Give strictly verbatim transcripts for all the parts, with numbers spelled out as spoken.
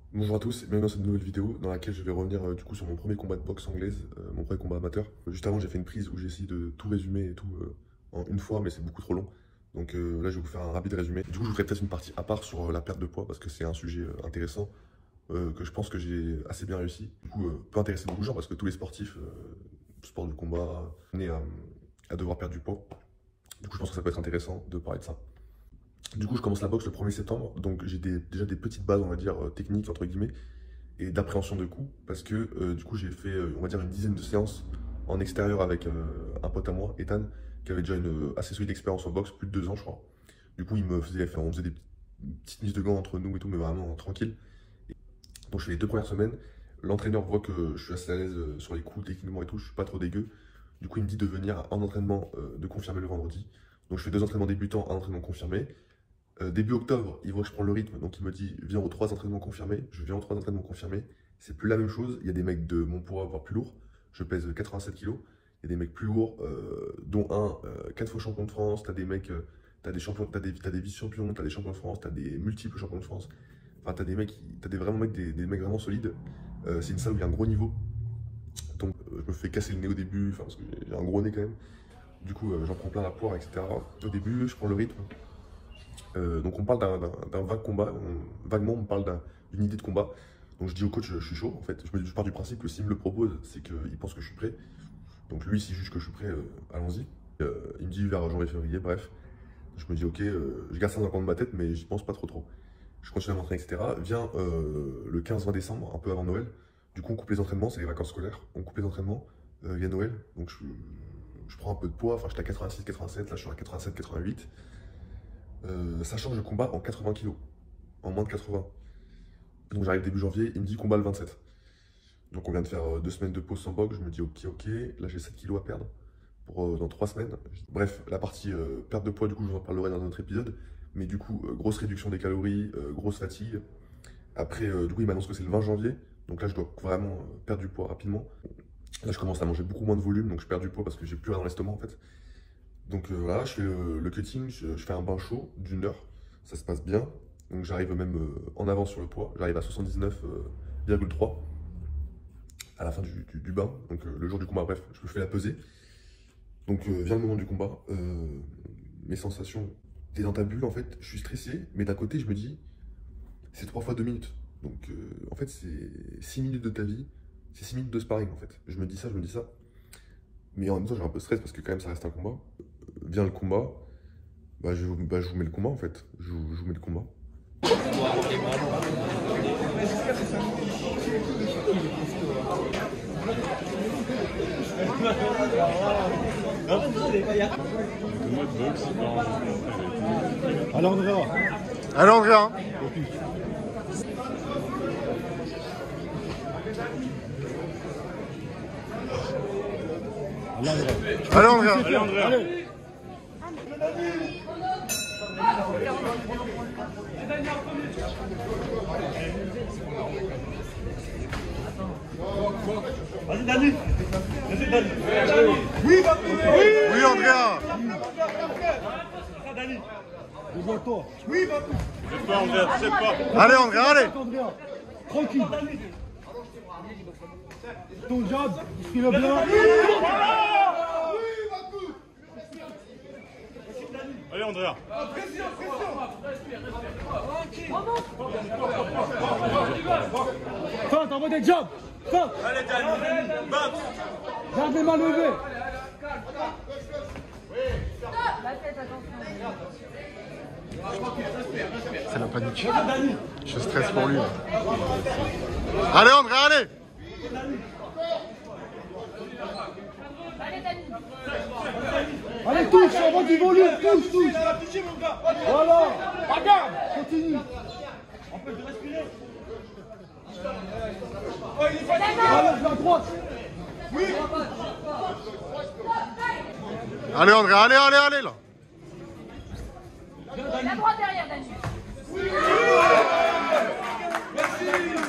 Bonjour à tous et bienvenue dans cette nouvelle vidéo dans laquelle je vais revenir euh, du coup sur mon premier combat de boxe anglaise, euh, mon premier combat amateur. Euh, juste avant j'ai fait une prise où j'ai essayé de tout résumer et tout euh, en une fois, mais c'est beaucoup trop long. Donc euh, là je vais vous faire un rapide résumé. Du coup je vous ferai peut-être une partie à part sur euh, la perte de poids parce que c'est un sujet euh, intéressant euh, que je pense que j'ai assez bien réussi. Du coup euh, peut intéresser beaucoup de gens parce que tous les sportifs, euh, sport du combat, nés à, à devoir perdre du poids. Du coup je pense que ça peut être intéressant de parler de ça. Du coup je commence la boxe le premier septembre, donc j'ai déjà des petites bases on va dire euh, techniques entre guillemets et d'appréhension de coups parce que euh, du coup j'ai fait euh, on va dire une dizaine de séances en extérieur avec euh, un pote à moi, Ethan, qui avait déjà une euh, assez solide expérience en boxe, plus de deux ans je crois. Du coup il me faisait faire, on faisait des petites mises de gants entre nous et tout, mais vraiment tranquille. Et donc je fais les deux premières semaines, l'entraîneur voit que je suis assez à l'aise euh, sur les coups techniquement et tout, je suis pas trop dégueu. Du coup il me dit de venir en entraînement, euh, de confirmer le vendredi. Donc je fais deux entraînements débutants, un entraînement confirmé. Euh, début octobre, il voit que je prends le rythme, donc il me dit viens aux trois entraînements confirmés. Je viens aux trois entraînements confirmés. C'est plus la même chose. Il y a des mecs de mon poids, voire plus lourds. Je pèse quatre-vingt-sept kilos. Il y a des mecs plus lourds, euh, dont un, euh, quatre fois champion de France. T'as des mecs, euh, t'as des champions, t'as des, t'as des vice-champions, t'as des champions de France, t'as des multiples champions de France. Enfin, t'as des mecs, t'as des vraiment mecs, des, des mecs vraiment solides. Euh, c'est une salle où il y a un gros niveau. Donc, euh, je me fais casser le nez au début, parce que j'ai un gros nez quand même. Du coup, euh, j'en prends plein la poire, et cetera. Au début, je prends le rythme. Euh, donc on parle d'un vague combat, on, vaguement on parle d'une idée de combat. Donc je dis au coach je, je suis chaud en fait, je, me, je pars du principe que s'il me le propose, c'est qu'il pense que je suis prêt. Donc lui s'il juge que je suis prêt, euh, allons-y. Euh, il me dit vers janvier-février, bref. Je me dis ok, euh, je garde ça dans le coin de ma tête mais j'y pense pas trop trop. Je continue à m'entraîner, et cetera. Vient euh, le quinze vingt décembre, un peu avant Noël. Du coup on coupe les entraînements, c'est les vacances scolaires. On coupe les entraînements, euh, il y a Noël. Donc je, je prends un peu de poids, enfin j'étais à quatre-vingt-six quatre-vingt-sept, là je suis à quatre-vingt-sept quatre-vingt-huit. Euh, ça change de combat en quatre-vingts kilos, en moins de quatre-vingts. Donc j'arrive début janvier, il me dit combat le vingt-sept. Donc on vient de faire euh, deux semaines de pause sans boxe, je me dis ok ok, là j'ai sept kilos à perdre pour, euh, dans trois semaines. Bref, la partie euh, perte de poids, du coup je vous en parlerai dans un autre épisode. Mais du coup, euh, grosse réduction des calories, euh, grosse fatigue. Après, euh, du coup il m'annonce que c'est le vingt janvier, donc là je dois vraiment euh, perdre du poids rapidement. Là je commence à manger beaucoup moins de volume, donc je perds du poids parce que j'ai plus rien dans l'estomac en fait. Donc euh, voilà, je fais le, le cutting, je, je fais un bain chaud d'une heure, ça se passe bien. Donc j'arrive même euh, en avance sur le poids, j'arrive à soixante-dix-neuf virgule trois à la fin du, du, du bain, donc euh, le jour du combat, bref, je me fais la pesée. Donc euh, vient le moment du combat, euh, mes sensations, t'es dans ta bulle en fait, je suis stressé, mais d'un côté je me dis, c'est trois fois deux minutes. Donc euh, en fait c'est six minutes de ta vie, c'est six minutes de sparring en fait. Je me dis ça, je me dis ça. Mais en même temps j'ai un peu de stress parce que quand même ça reste un combat. Vient le combat, bah je, bah je vous mets le combat en fait, je, je vous mets le combat. Allez Andrea. Allez Andrea. Allez Andrea. Allez Andrea. Allez. Vas-y Dani. Vas-y Dani. Oui, oui Andrea. Dani. Toi. Oui, Bakou. Je sais pas Andrea, je sais pas. Allez Andrea, allez. Andrea. Tranquille. Ton jab, il est bien. Allez Andrea. Pression, pression. Fin, t'envoies des jabs. Fin. Allez Dani, bat. Garde les mains levées. C'est la panique. Je stresse pour lui. Allez Andrea, allez. Allez, touche, envoie du volume, touche, touche. Voilà. Regarde, continue. Empêche de respirer. Allez, la droite. Oui. Allez Andrea, allez, allez, allez là. La droite derrière, Dani. Oui. Merci.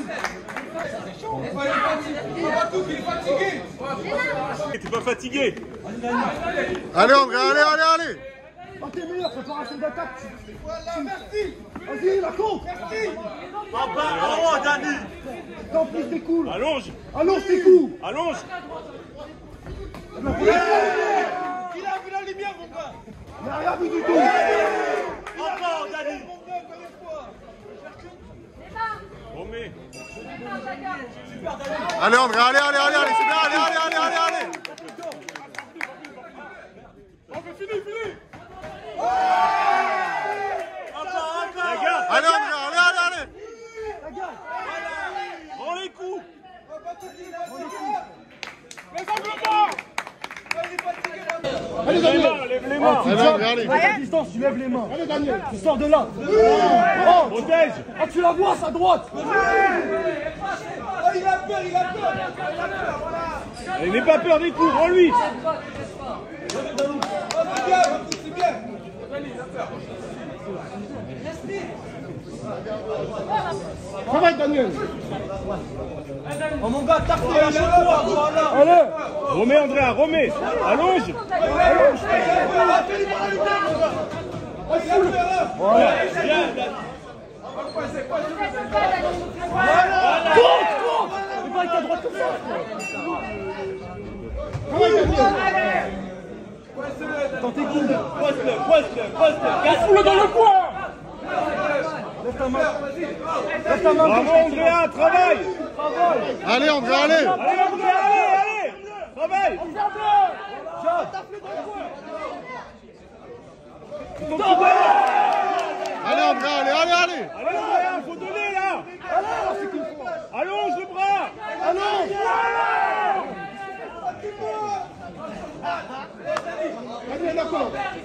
Il est fatigué. T'es pas fatigué. Allez Andrea, allez, allez, allez. Oh, t'es meilleur, préparation d'attaque. Voilà, merci. Vas-y, la compte. Merci. En bas, en haut, Dani. T'en prise tes coups. Allonge. Allonge tes coups. Allonge. Il a vu la lumière, mon gars. Il n'a rien vu du tout. Encore Dani. Remets. Allez André, allez, allez, allez, allez, c'est bien, allez, allez, allez, allez, allez. Allez André, allez, allez, allez. Prends les coups. Allez, Lève les Daniel. mains, lève les mains. Allez André, allez. À ta distance, tu lèves les mains. Allez, Daniel. Tu sors de là. Oh, Protège. ah, tu la vois, sa droite. Et n'aie pas peur des coups, rends-lui. Travaille, Daniel. Oh mon gars, tape la lâche-toi, voilà. Allez. Remets Andrea, remets. Allonge. Cours, cours. Mais pas avec ta droite comme ça. Travaille, Daniel. Dans tes coups. Poste-le, poste-le, poste-le. Fous-le dans le coin. Lève ta main. Lève ta main. Bravo Andrea, travaille. Allez André, allez. Allez Andrea, allez, allez. Travaille. Allez André, allez, allez, allez. Allez Andrea, faut donner là. Allonge le bras. Daniel, d'accord.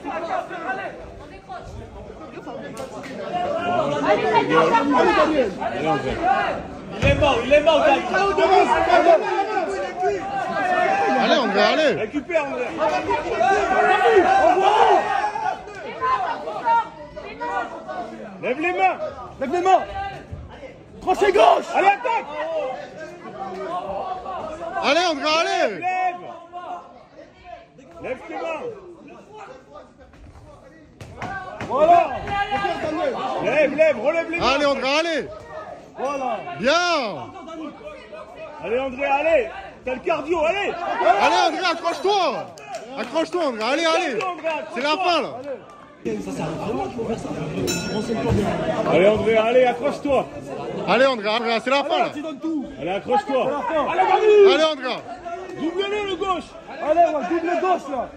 Allez, Daniel, Allez, Daniel. Allez Andrea. Il est mort, il est mort, Dani. Allez André, allez. Récupère Andrea. Lève les mains. Lève les mains. Crochet gauche. Allez, attaque. Allez André, allez. Lève. Lève tes mains. Voilà. Lève, lève, relève les mains. Allez André, allez. Voilà. Bien. Allez Andrea, allez. T'as le cardio, allez. Allez André, accroche-toi. Accroche-toi André, allez, allez. C'est la fin là. Allez Andrea, allez, accroche-toi. Allez André, André, c'est la fin là. Tu donnes tout. Allez, accroche-toi. Allez, Dani. Allez André. Double-le le gauche. Allez, on va double gauche là.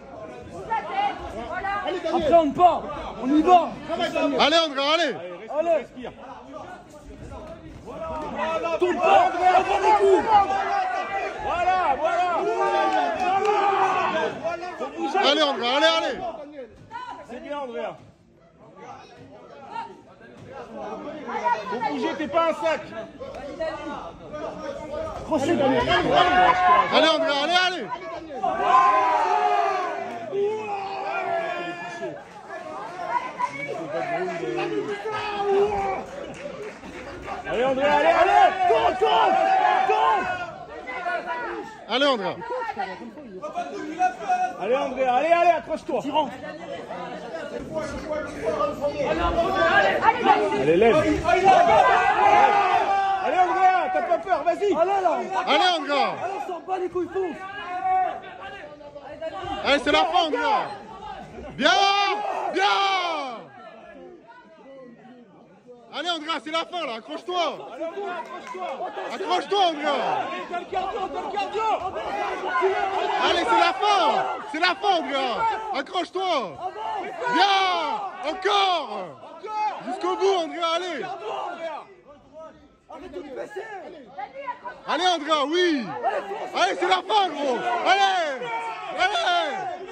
Après on part. On y va. Allez André, allez. Allez. Respire. Tourne pas. Envoie des coups. Voilà, voilà. Faut bouger. Allez André, allez, allez. C'est bien Andrea. Faut bouger, t'es pas un sac. Crochet, Daniel. Allez André, allez, allez. Allez Andrea, allez, allez. Tourne, tourne. Tourne. Allez André. Allez Andrea, allez, allez, accroche-toi. Allez, lève. Allez Andrea, t'as pas peur, vas-y. Allez là. Allez André. Allez, on sort pas les couilles, fonce. Allez, c'est la fin André. Bien. Bien. Allez André, c'est la fin là, accroche-toi. Allez Andrea, accroche-toi. Accroche-toi André. Allez, t'as le cardio, t'as le cardio. Allez, c'est la fin. C'est la fin André. Accroche-toi. Bien. Encore. Jusqu'au bout André, allez. Allez André, oui. Allez, c'est la fin gros. Allez. Allez.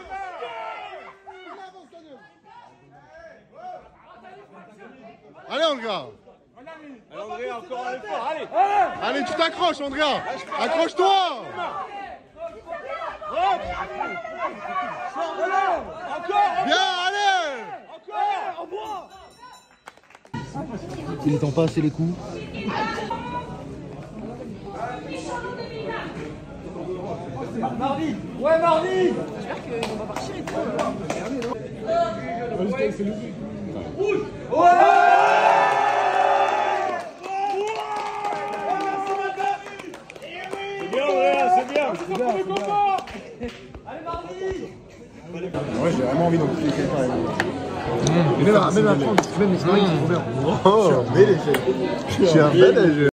Allez André. Allez Andrea, encore un effort, allez. Allez, tu t'accroches André. Accroche-toi. Encore, Bien, allez. encore. Il est temps pas assez les coups. Mardi. Ouais, Mardi. Ouais. c'est bien, c'est bien. Ouais, j'ai vraiment envie d'en tuer quelqu'un. Même à prendre, même les slides, c'est trop bien. Oh, mais les jeux. Je suis un bel jeu.